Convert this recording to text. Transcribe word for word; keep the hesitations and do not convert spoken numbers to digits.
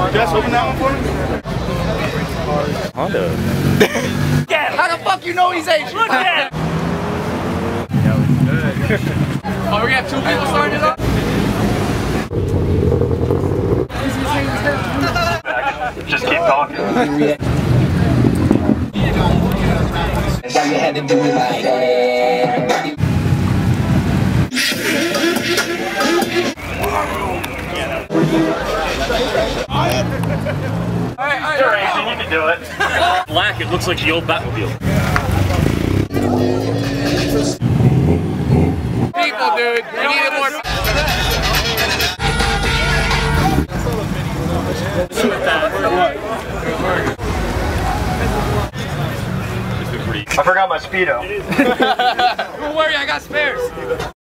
Just open that one for me. Honda. How the fuck you know he's Asian? Look at him! Oh, we got two people starting it up? Just keep talking. So you had to do it like that. Alright, alright, You're Asian, you can do it. Black, it looks like the old Batmobile. people, dude. We needed more. I forgot my Speedo. Don't worry, I got spares.